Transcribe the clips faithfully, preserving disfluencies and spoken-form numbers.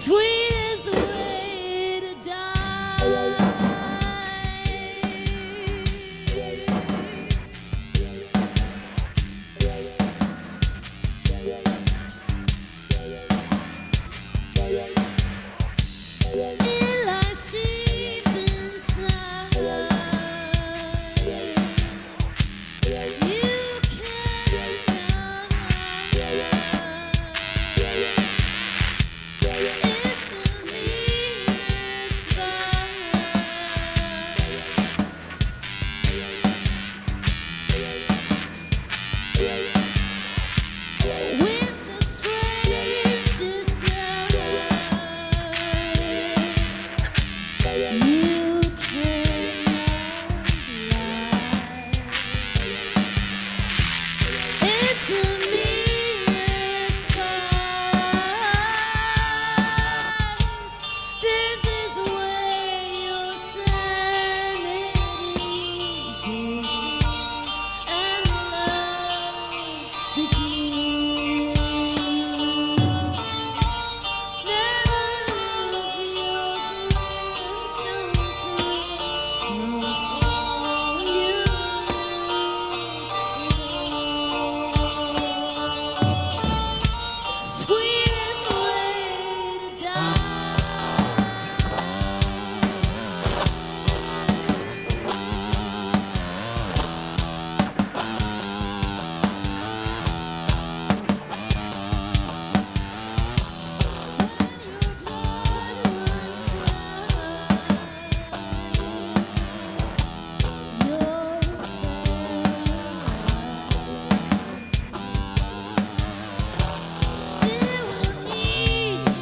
sweetest way to die. It lies deep inside. You cannot hide. It's the meanest fight. With a strange desire. You cannot lie. It's a meaningless fight. This is where your sanity begins and love begins. Never lose your grip, don't you? Don't fall, you lose. Sweetest way to die. Your blood runs dry. Your it will eat your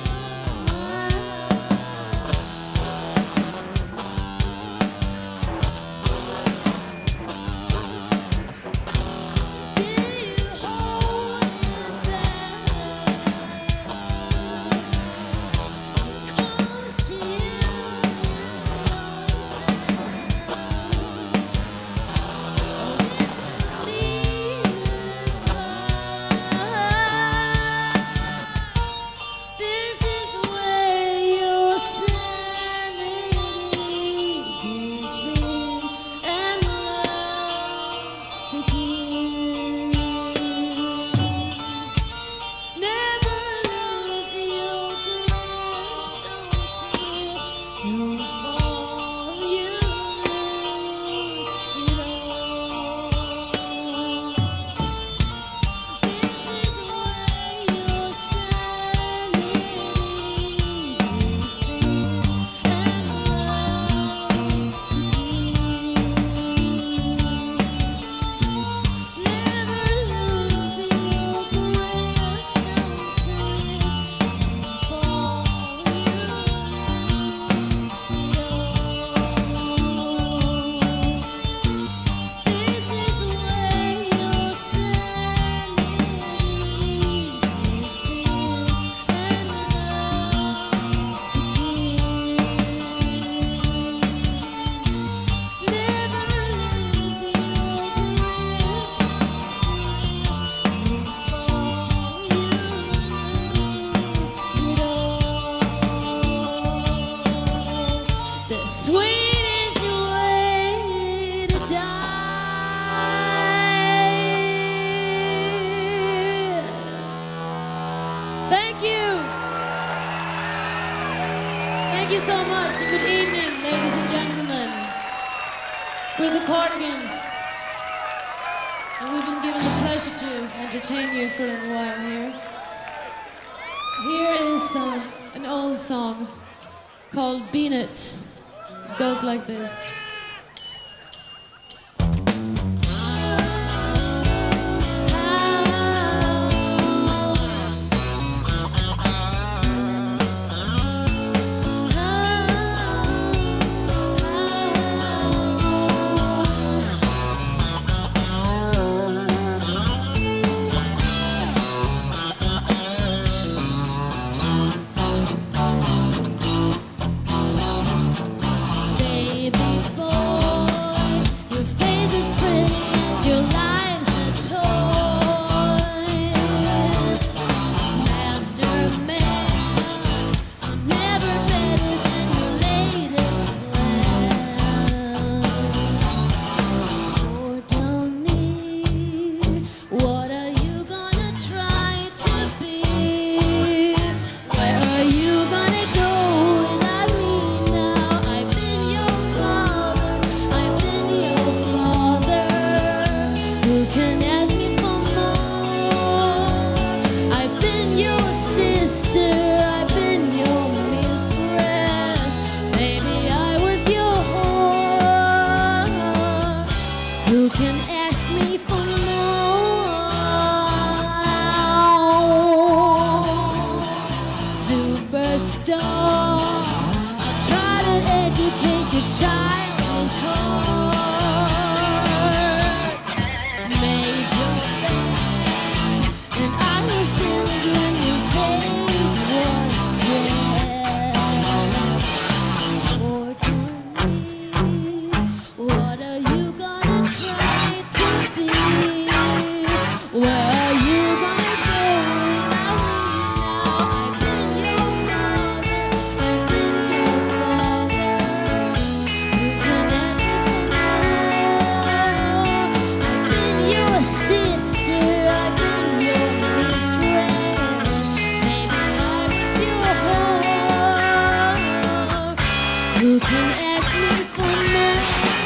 mind. Did you hold it back? It comes to you in slow Oh, it's the meanest fight. This is where your sanity begins and love begins. Never lose your grip, don't you? Don't fall, you lose it all. This is where your sanity begins and love begins. Never lose your grip, don't you? Don't fall, you lose it all. This is where your sanity begins and love begins. Never lose your grip, don't fall, you lose it all. The sweetest way to die. Thank you. Thank you so much. Good evening, ladies and gentlemen. We're the Cardigans. And we've been given the pleasure to entertain you for a while here. Here is uh, an old song called Bean It. It goes like this. Baby childish heart made your bed, and I was sinners when your faith was dead. Poor Tony, what are you gonna try to be? Where are you gonna go without me now? I've been your mother, I've been your father. You can ask me for more. I've been your sister, I've been your mistress. Maybe I was your whore. You can ask me for more.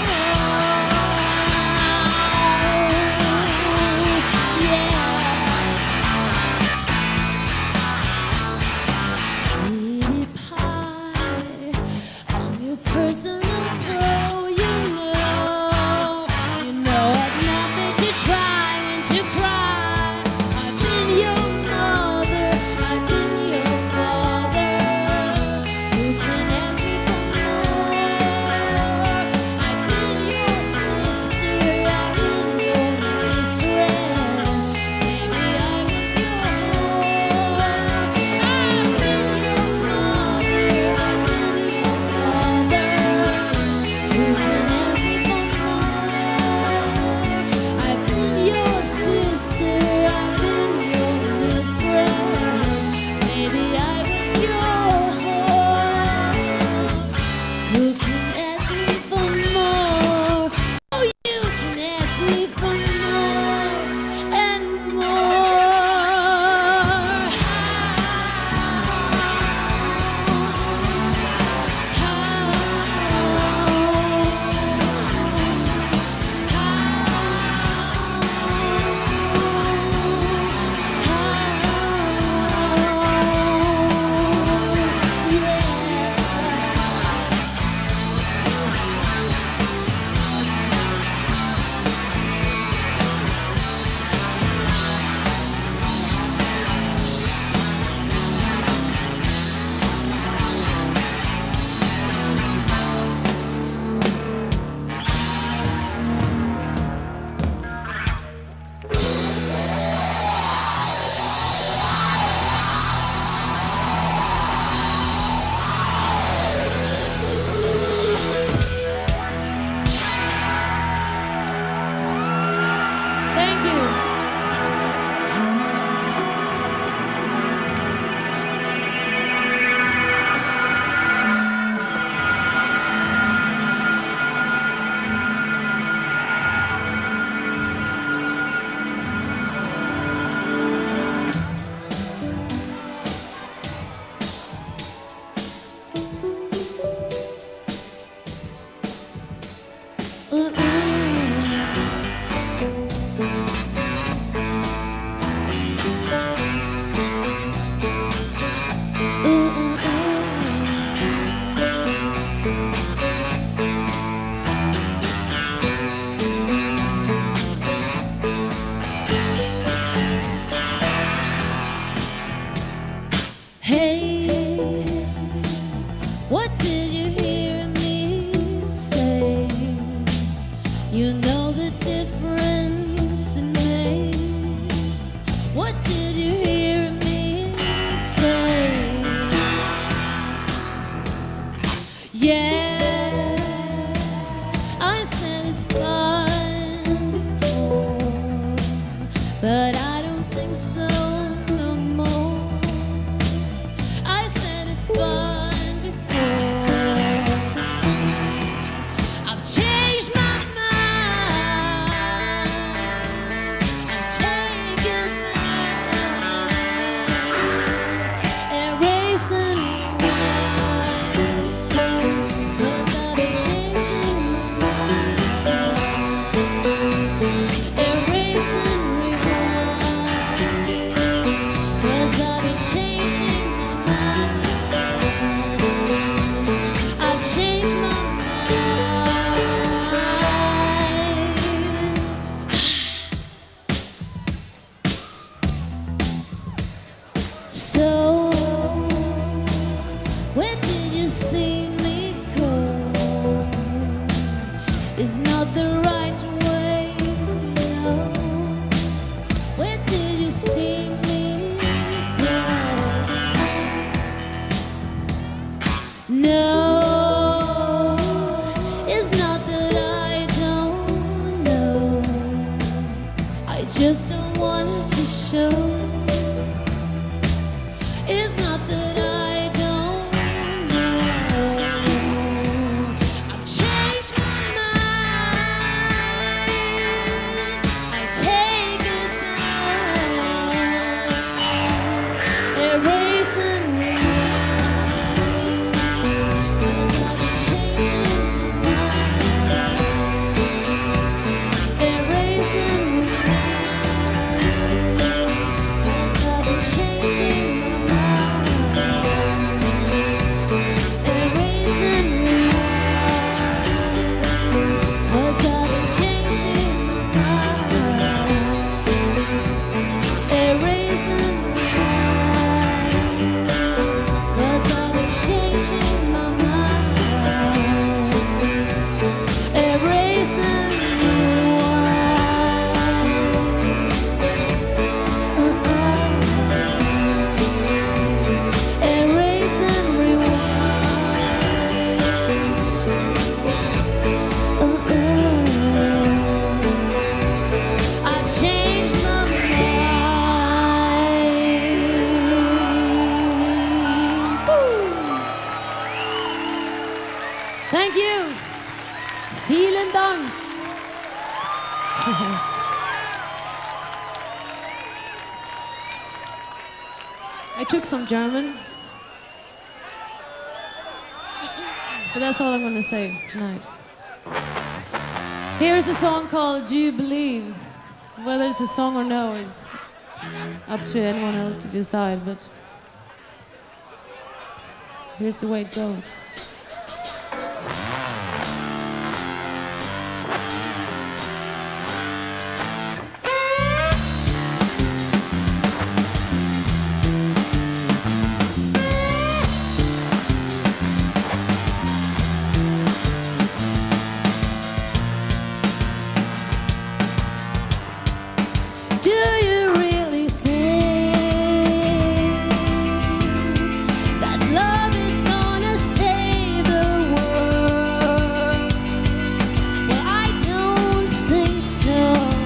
Sweetie pie, I'm your personal pro, you know. You know I'd not made you try when you cry. I've been your mother, I've been your father. You can ask me for more. I've been your sister, I've been your mistress. Maybe I was your whore. I've been your mother, I've been your father. You can ask me for more. I've been your sister, I've been your mistress. Maybe I was your whore. You can ask me for more. Oh, you can ask me for more and more. Thank you. Ooh, ooh. Hey, what did you hear me say? You know the difference it makes. What did you hear me say? Yes, I said it's fine before, but I don't think so no more. I said it's fine before. I've changed my mind. I've taken back, erase and rewind. 'Cause I've been changing my mind. Erase and rewind. wanted to show is not that I don't know. I've changed my mind. I take it back. Erase and rewind. 'Cause I've been changing my mind. Erase and rewind. 'Cause I've been changing my mind. Erase and rewind. 'Cause I've been changing my mind. Erase and rewind. 'Cause I've been changing my mind. Erase and rewind. Uh-uh. Erase and rewind. Uh-uh. I changed my mind. Woo. Thank you. Vielen Dank. I took some German, but that's all I'm going to say tonight. Here's a song called Do You Believe? Whether it's a song or no is up to anyone else to decide, but here's the way it goes. Do you really think that love is gonna save the world? Well, I don't think so.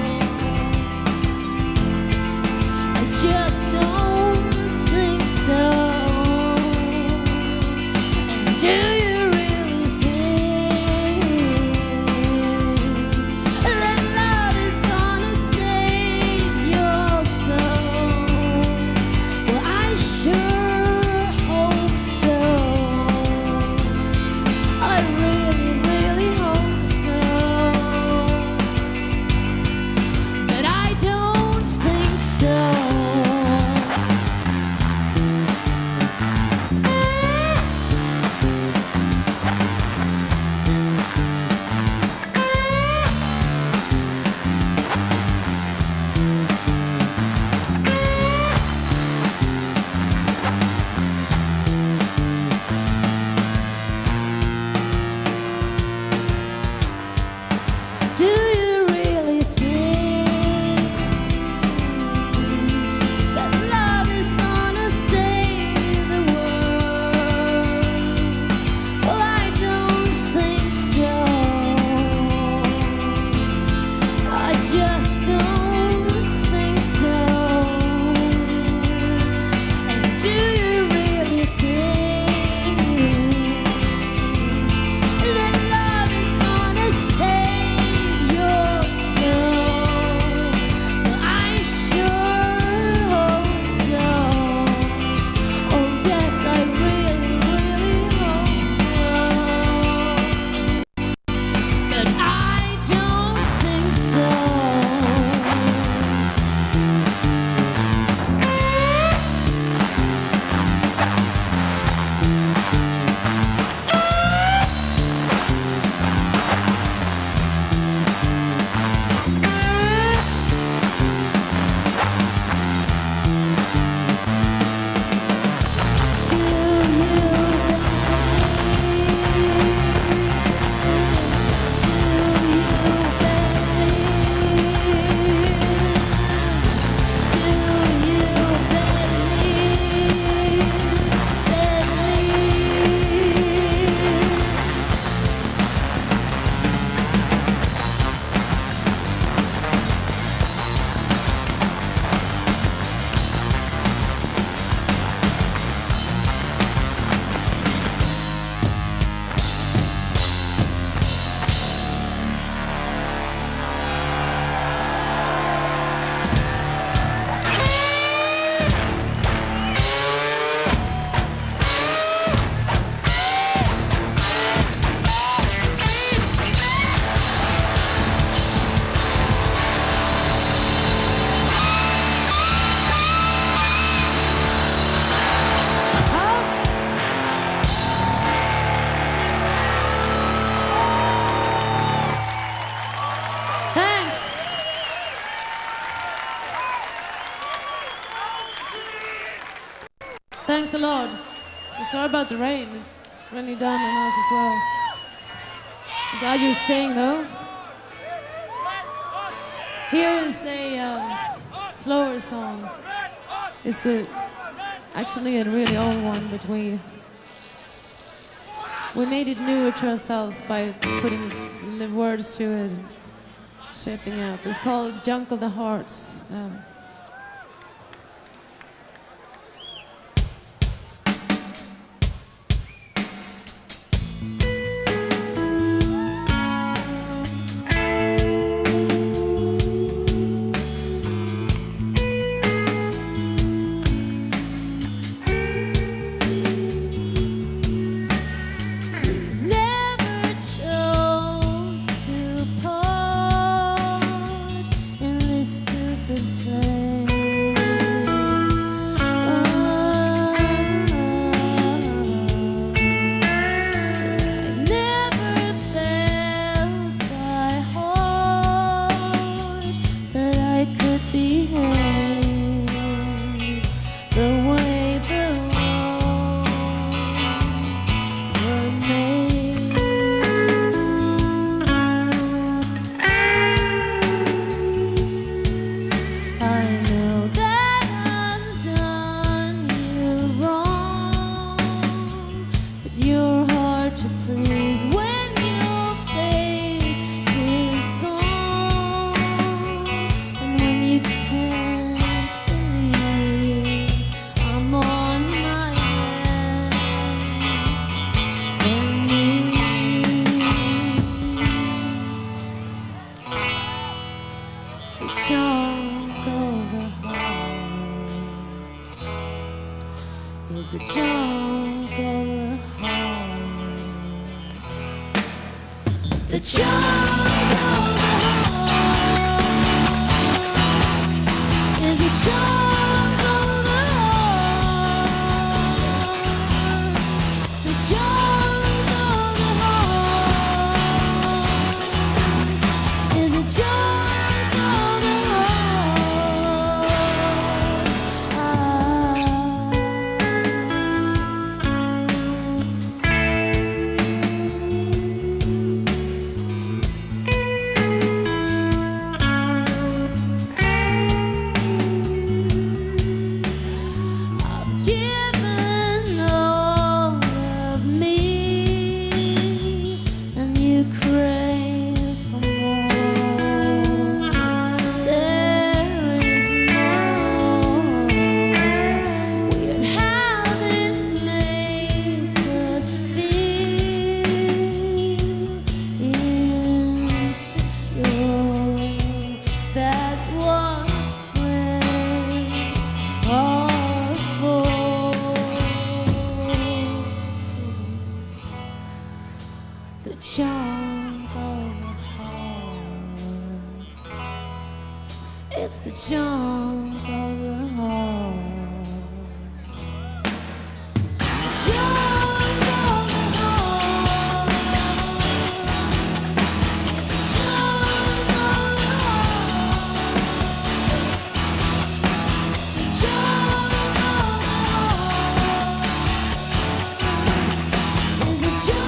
I just don't think so. And do you really think that love is gonna save your thanks a lot. Sorry about the rain. It's raining down my house as well. I'm glad you're staying though. Here is a um, slower song. It's a, actually a really old one, but we we made it newer to ourselves by putting the words to it, and shaping up. It's called "Junk of the Hearts." Um, the junk of the hearts. The junk of the heart is the junk of the heart. The junk of the heart is the junk of the The junk of the heart. It's the junk of the heart. The junk of the heart. The junk of the heart. The junk of the heart is the junk.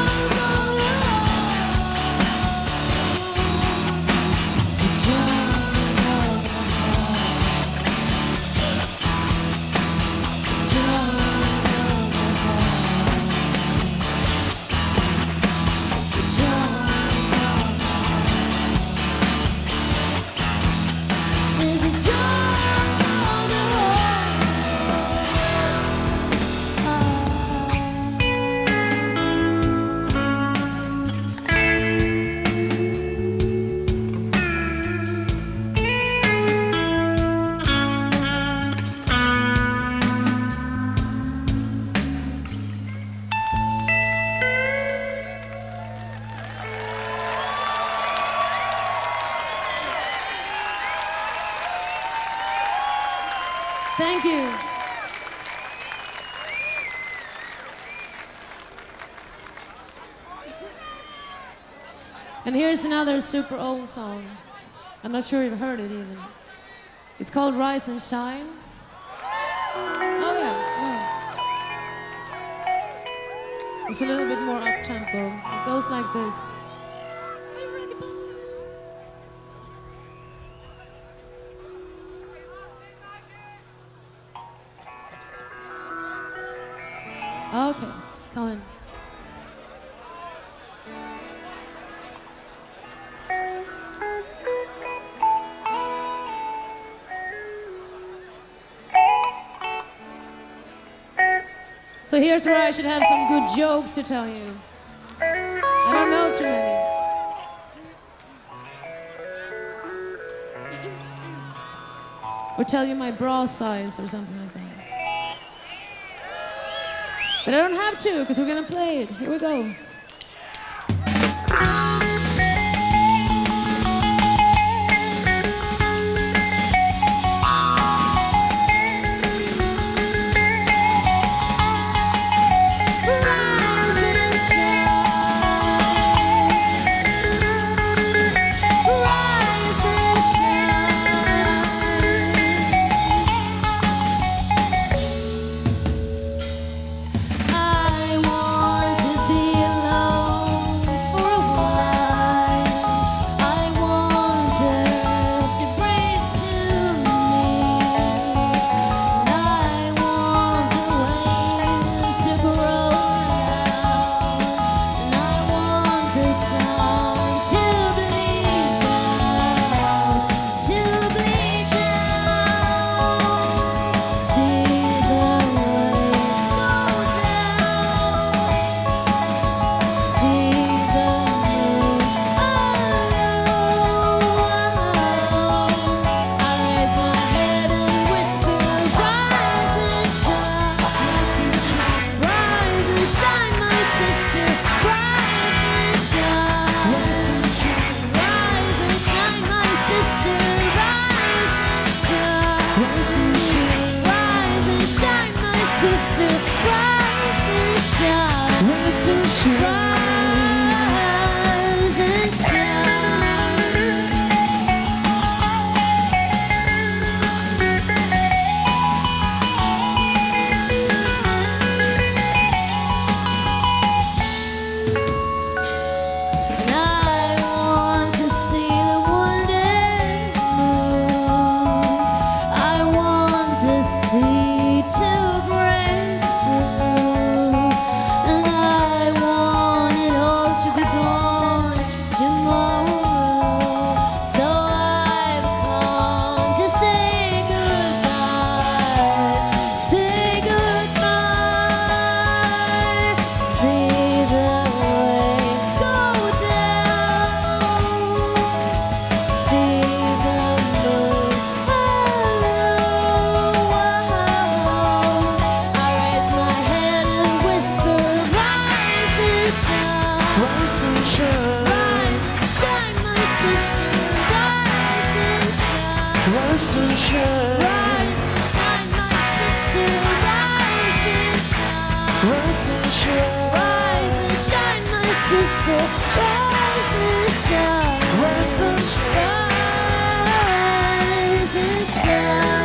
Thank you. And here's another super old song. I'm not sure you've heard it even. It's called Rise and Shine. Oh yeah. Oh. It's a little bit more up-tempo. It goes like this. Are you ready, boys? Okay, it's coming. So here's where I should have some good jokes to tell you. I don't know too many. Or tell you my bra size or something like that. But I don't have to, because we're gonna play it. Here we go. Sister, rise and shine. Rise and shine. Rise and shine. And I want to see the wonder moon. I want the sea to Rise and shine. Rise and shine, my sister. Rise and shine. Rise and shine. Rise and shine, my sister. Rise and shine. Rise and shine. Rise and shine.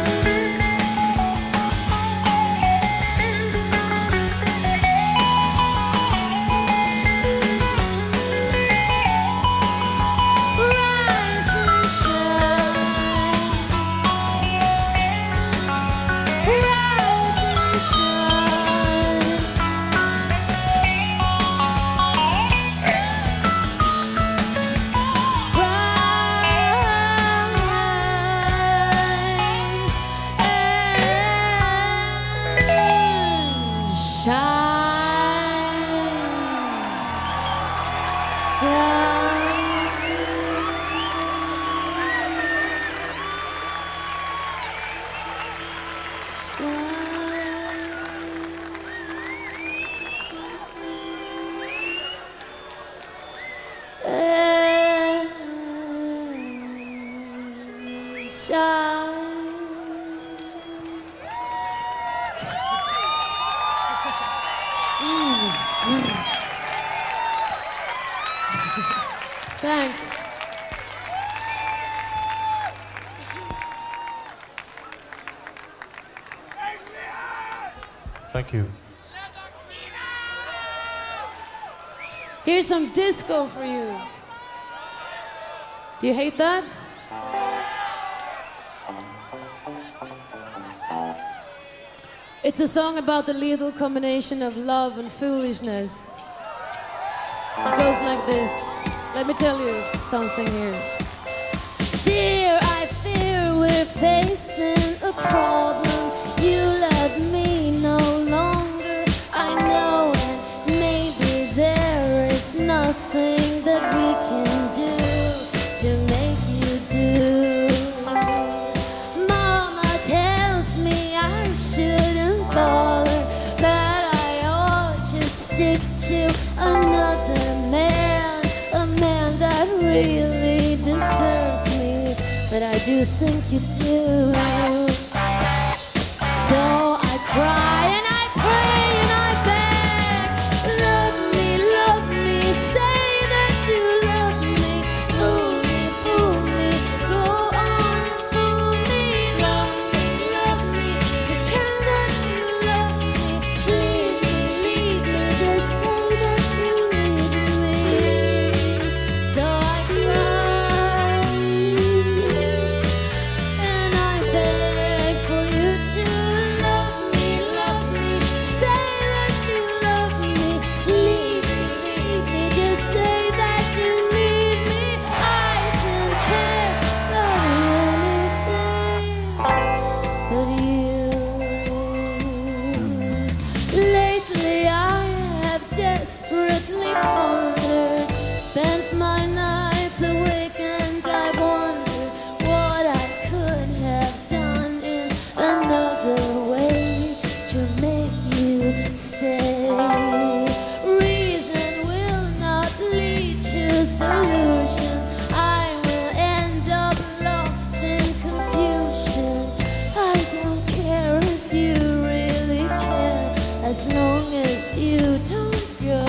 Thanks. Thank you. Here's some disco for you. Do you hate that? It's a song about the lethal combination of love and foolishness. It goes like this. Let me tell you something here. Dear, I fear we're facing a problem. You love me no longer, I know, and maybe there is nothing that we can do to make you do. Mama tells me I shouldn't bother, that I ought to stick to another man, a man that really deserves me, but I do think you do. So I cry and I pray and I beg, love me, love me, say that you love me, fool me, fool me, go on and fool me, love me, love me, pretend that you love me, leave me, leave me, just say that you need me. So I cry and I beg for you to love me, love me, say that you love me, leave me, leave me, just say that you need me. I don't care about anything but you. Lately I have desperately pondered, spent my nights awake and I wonder what I could have done in another way to make you stay. Reason will not lead to solution. I will end up lost in confusion. I don't care if you really care, as long as you don't go.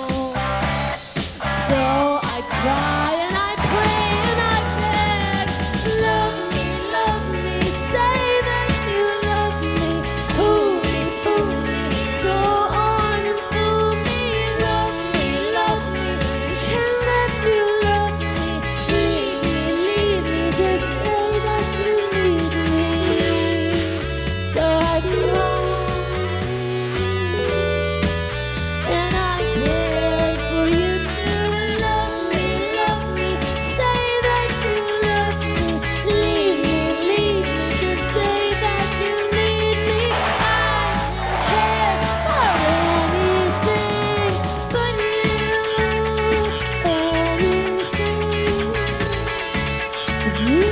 So I cry and I pray and I beg, love me, love me, say that you love me, fool me, fool me, go on and fool me, love me, love me, pretend that you love me, leave me, leave me, just say that you need me. So I cry and I beg for you to love me, love me, say that you love me, leave me, leave me, just say that you need me. I don't care about anything but you, anything. 'Cause you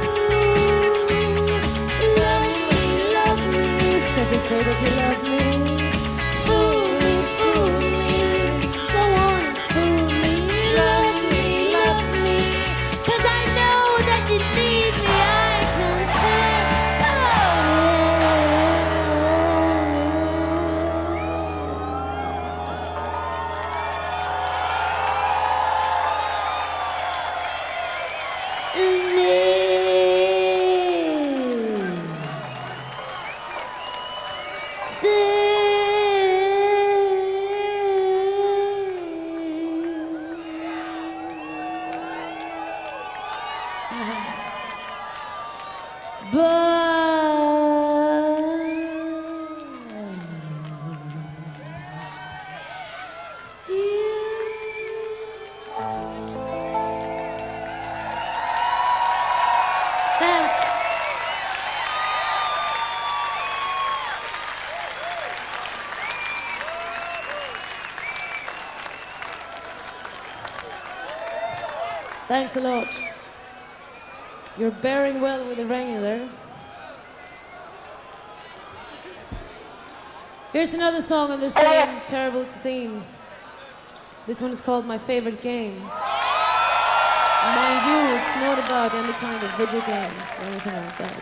love me, love me, says it, say that you love me. Fool me, fool me, go on and fool me, love me, love me, 'cause I know that you need me. I don't care Thanks. Thanks a lot. You're bearing well with the rain there. Here's another song on the same terrible theme. This one is called My Favorite Game. Mind you, it's not about any kind of video games or anything like that.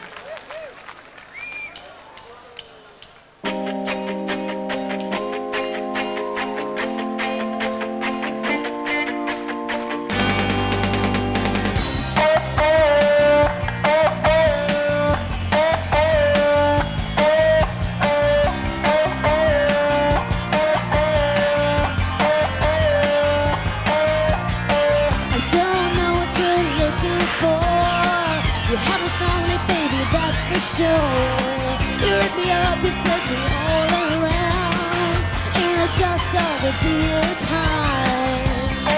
shore. You rip me up, you spread me all around in the dust of the dear time.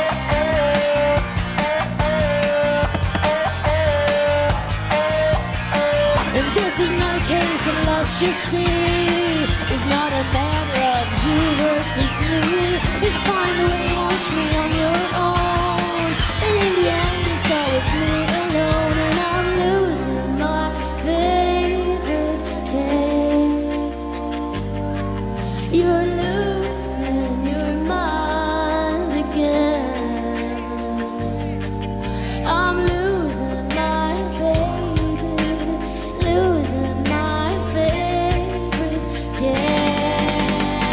And this is not a case of lust, you see. It's not a matter of you versus me. It's fine the way you wash me on your own, and in the end it's always me alone. And I'm losing my favorite game. You're losing your mind again. I'm losing my baby, losing my favorite game.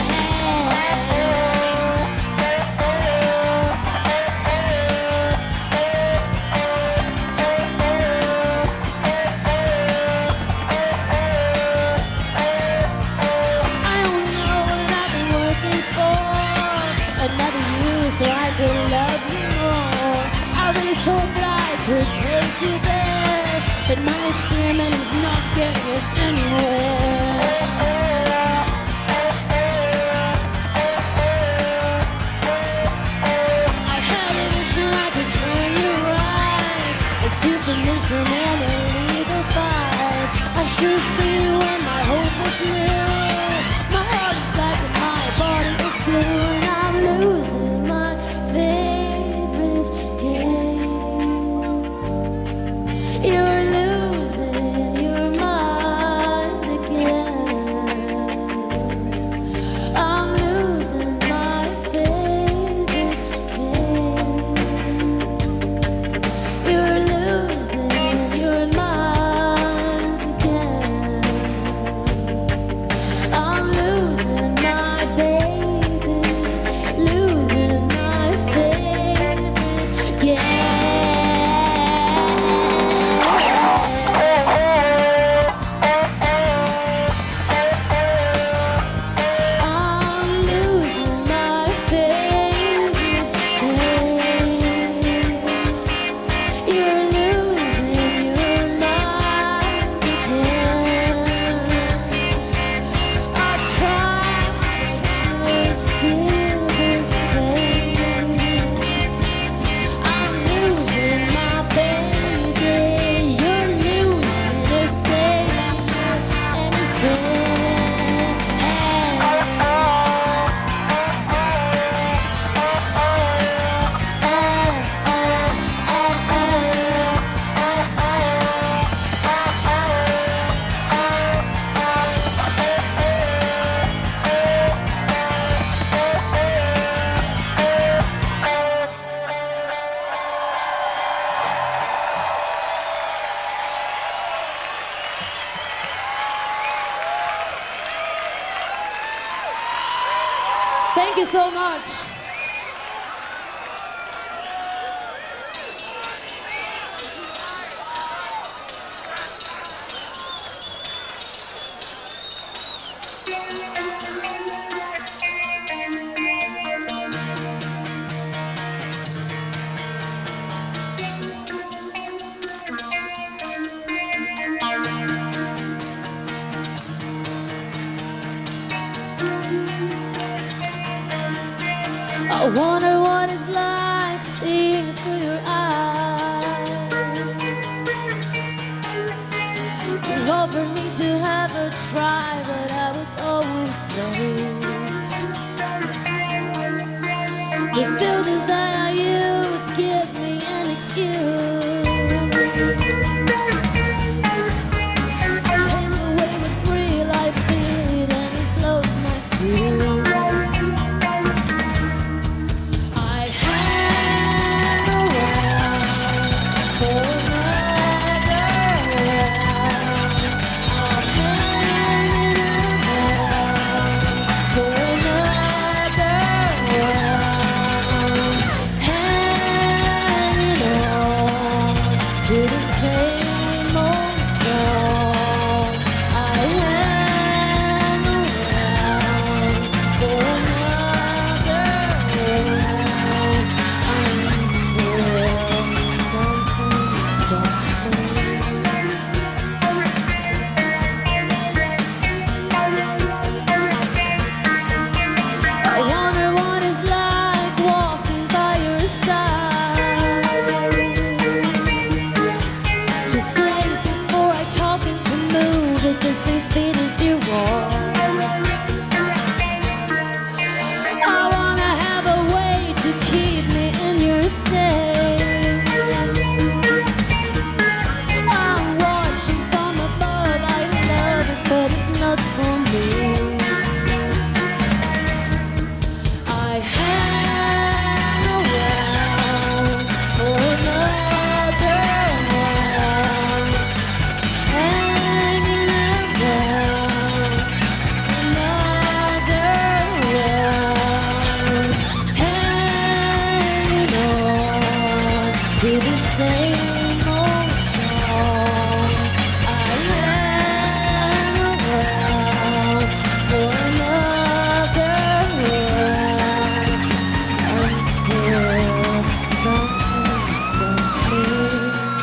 I only know what I've been working for, another you so I could love you more. I really thought that I could take you there, but my experiment is not getting us anywhere. I had a vision I could turn you right. It's too permission and a legal fight. I should have seen it when my hope was new. My heart is black and my body is blue, and I'm losing my favorite game. You're losing your mind again. I'm losing my favorite game. You're losing your mind again. I'm losing my baby, losing my favorite game. I'm losing my favorite game. You're losing your mind again. I tried to still the same. I'm losing my baby. You're losing the same and the same. Thank you so much. I wonder what it's like seeing through your eyes. You offered me to have a try, but I was always late. The filters that I use give me an excuse. Take away what's real, I feel it and it blows my fuse. For at the same speed as you walk. I wanna have a way to keep me in your state. I'm watching from above, I love it, but it's not for me. I hang around for another one, hanging around another one, hanging on to the same old song. I hang around for another one until something stops me.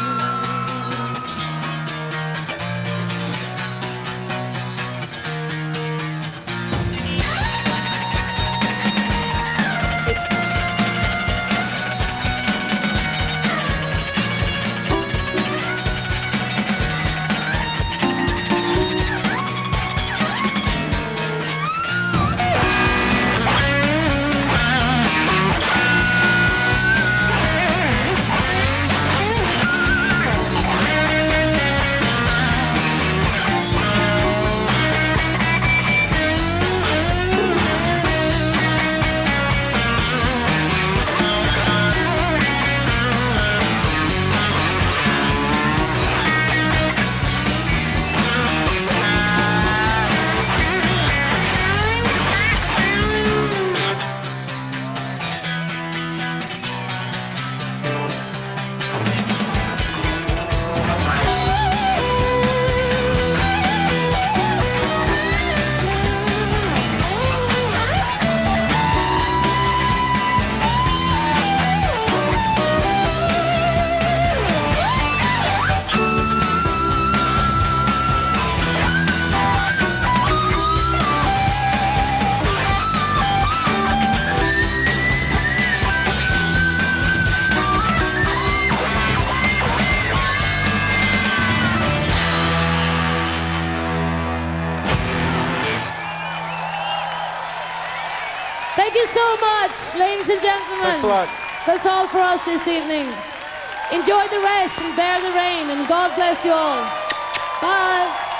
Thank you so much, ladies and gentlemen. Thanks a lot. That's all for us this evening. Enjoy the rest and bear the rain, and God bless you all. Bye.